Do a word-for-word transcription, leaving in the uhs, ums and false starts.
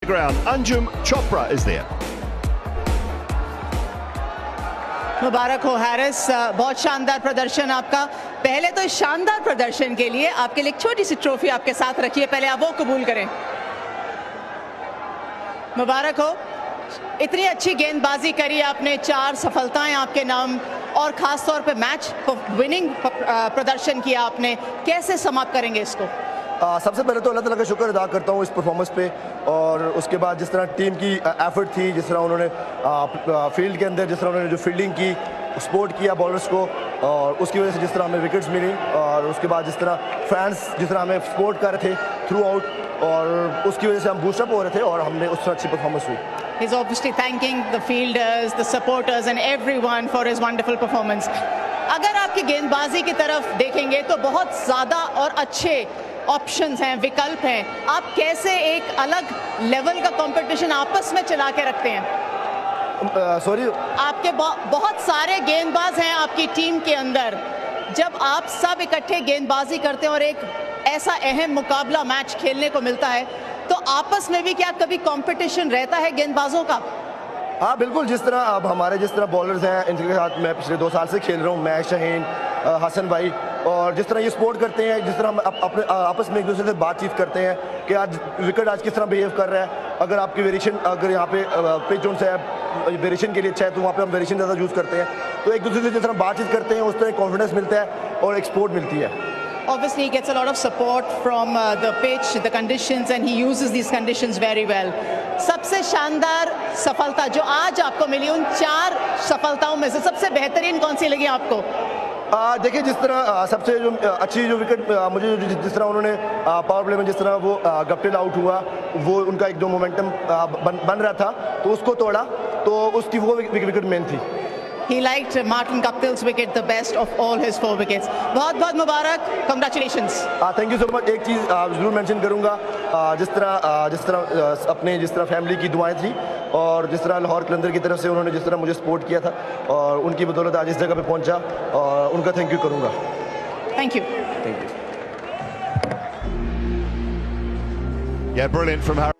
Ground, Anjum Chopra is there. मुबारक हो Harris, बहुत शानदार प्रदर्शन आपका। पहले तो इस शानदार प्रदर्शन के लिए आपके लिए एक छोटी सी ट्रॉफी आपके साथ रखिए, पहले आप वो कबूल करें। मुबारक हो, इतनी अच्छी गेंदबाजी करी आपने, चार सफलताएं आपके नाम, और खास तौर पे मैच विनिंग प्रदर्शन किया आपने। कैसे समाप्त करेंगे इसको? आ, सबसे पहले तो अल्लाह ताला का शुक्र अदा करता हूँ इस परफॉर्मेंस पे, और उसके बाद जिस तरह टीम की एफर्ट थी, जिस तरह उन्होंने फील्ड के अंदर जिस तरह उन्होंने जो फील्डिंग की, सपोर्ट किया बॉलर्स को, और उसकी वजह से जिस तरह हमें विकेट्स मिली, और उसके बाद जिस तरह फैंस जिस तरह हमें सपोर्ट कर रहे थे थ्रू आउट, और उसकी वजह से हम बूस्टअप हो रहे थे और हमने उस तरह अच्छी परफॉर्मेंस हुई। He's obviously thanking the fielders, the supporters and everyone for his wonderful performance. अगर आपकी गेंदबाजी की तरफ देखेंगे तो बहुत ज़्यादा और अच्छे ऑप्शंस हैं, विकल्प हैं। आप कैसे एक अलग लेवल का कंपटीशन आपस में चला के रखते हैं? सॉरी uh, आपके बहुत सारे गेंदबाज हैं आपकी टीम के अंदर। जब आप सब इकट्ठे गेंदबाजी करते हैं और एक ऐसा अहम मुकाबला मैच खेलने को मिलता है, तो आपस में भी क्या कभी कंपटीशन रहता है गेंदबाजों का? हाँ बिल्कुल, जिस तरह अब हमारे जिस तरह बॉलर्स हैं, इनके साथ मैं पिछले दो साल से खेल रहा हूँ, मैं, शाहीन, हसन भाई, और जिस तरह ये सपोर्ट करते हैं, जिस तरह हम अपने आपस में एक दूसरे से बातचीत करते हैं कि आज विकेट आज किस तरह बिहेव कर रहा है। अगर आपकी वेरिएशन, अगर यहाँ पे पिच जोन से वेरिएशन के लिए अच्छा है तो वहाँ पे हम वेरिएशन ज़्यादा यूज़ करते हैं। तो एक दूसरे से जिस तरह बातचीत करते हैं उस तरह कॉन्फिडेंस मिलता है और एक सपोर्ट मिलती है। Obviously he gets a lot of support from uh, the pitch, the conditions, and he uses these conditions very well. सबसे शानदार सफलता जो आज आपको मिली, उन चार सफलताओं में से सबसे बेहतरीन कौन सी लगी आपको? देखिए, जिस तरह आ, सबसे जो अच्छी जो विकेट मुझे जो जिस तरह उन्होंने पावर प्ले में जिस तरह वो गप्टिल आउट हुआ, वो उनका एक जो मोमेंटम बन, बन रहा था तो उसको तोड़ा, तो उसकी वो विकेट मेन थी। He liked Martin Guptill's wicket the best of all his four wickets. बहुत बहुत मुबारक, congratulations. Thank you so much. एक चीज़ ज़रूर मेंशन करूँगा, जिस तरह जिस तरह अपने जिस तरह फैमिली की दुआएं थी, और जिस तरह लाहौर कलंदर की तरफ से उन्होंने जिस तरह मुझे सपोर्ट किया था, और उनकी बदौलत आज इस जगह पे पहुँचा, और उनका थैंक यू करूँगा। Thank you. Thank you. Yeah, brilliant from Harry.